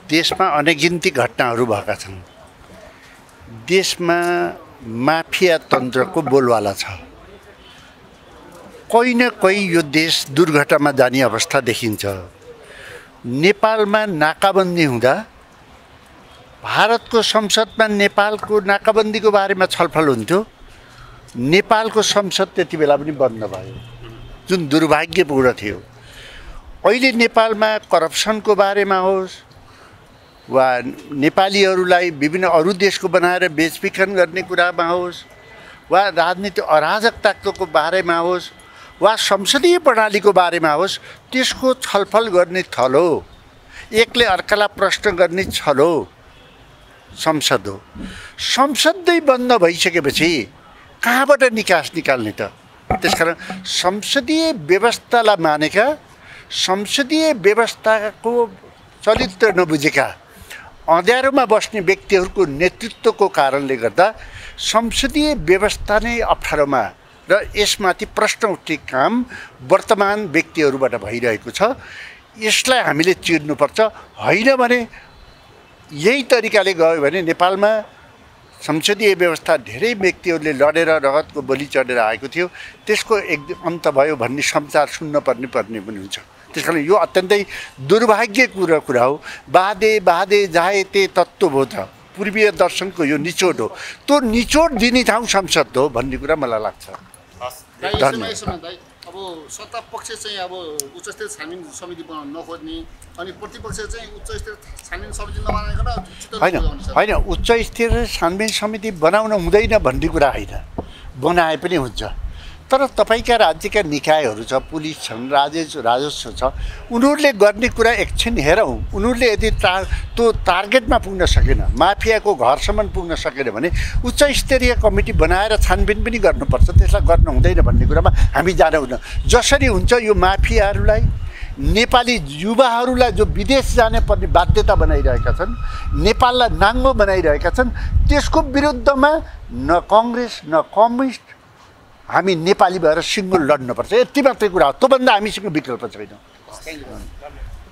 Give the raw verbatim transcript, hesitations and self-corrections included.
देशमा अनगिन्ती घटनाहरू भएका छन्। देशमा माफिया तन्त्रको बोलवाला छ। कोही न कोही यो देश दुर्घटनामा जाने अवस्था देखिन्छ। नेपालमा नाकाबन्दी हुँदा भारतको संसदमा नेपालको नाकाबन्दीको बारेमा छलफल हुन्थ्यो। नेपालको संसद त्यति बेला पनि बन्द भयो, जुन दुर्भाग्यपूर्ण थियो। अहिले नेपालमा करप्सनको बारेमा होस् वा नेपालीहरूलाई विभिन्न अरू देशको बनाएर बेचबिखन गर्ने कुरामा होस् वा राजनीति अराजकताको बारेमा होस् वा संसदीय प्रणालीको बारेमा होस्, त्यसको छलफल गर्ने थलो, एकले अर्कालाई प्रश्न गर्ने छलो संसद हो। संसदै बन्द भइसकेपछि कहाँबाट निकास निकाल्ने त? त्यसकारण संसदीय व्यवस्थालाई मानेका, संसदीय व्यवस्थाको चरित्र नबुझेका अँध्यारोमा बस्ने व्यक्तिहरूको नेतृत्वको कारणले गर्दा संसदीय व्यवस्था नै अप्ठ्यारोमा र यसमाथि प्रश्न उठ्ने काम वर्तमान व्यक्तिहरूबाट भइरहेको छ। यसलाई हामीले चिर्नुपर्छ। होइन भने यही तरिकाले गयो भने नेपालमा संसदीय व्यवस्था धेरै व्यक्तिहरूले लडेर रगतको बलि चढेर आएको थियो, त्यसको एक अन्त भयो भन्ने समाचार सुन्न पर्ने पर्ने पनि हुन्छ। त्यसकारण यो अत्यन्तै दुर्भाग्यपूर्ण कुरा हो। बाधे बाधे जायते तत्त्वबोध पूर्वीय दर्शनको यो निचोड हो। त्यो निचोड दिने ठाउँ संसद हो भन्ने कुरा मलाई लाग्छ। अब सत्ता पक्ष चाहिँ अब उच्चस्तरीय छानबिन समिति बनाउन नखोज्ने अनि प्रतिपक्ष चाहिँ उच्चस्तरीय छानबिन समिति नबनाइकन होइन होइन उच्च स्तरीय छानबिन समिति बनाउन हुँदैन भन्ने कुरा होइन, बनाए पनि हुन्छ। तर तपाईँका राज्यका निकायहरू छ, पुलिस छन्, राजस्व राजस्व छ, उनीहरूले गर्ने कुरा एकछिन हेरौँ। उनीहरूले यदि टा त्यो टार्गेटमा पुग्न सकेन, माफियाको घरसम्म पुग्न सकेन भने उच्च स्तरीय कमिटी बनाएर छानबिन पनि गर्नुपर्छ। त्यसलाई गर्न हुँदैन भन्ने कुरामा हामी जानुहुन्न। जसरी हुन्छ यो माफियाहरूलाई, नेपाली युवाहरूलाई जो विदेश जाने पर्ने बाध्यता बनाइरहेका छन्, नेपाललाई नाङ्गो बनाइरहेका छन्, त्यसको विरुद्धमा न कङ्ग्रेस न कम्युनिस्ट हामी नेपाली भएर सिङ्गो लड्नुपर्छ। यति मात्रै कुरा हो। त्योभन्दा हामीसँग विकल्प छैन।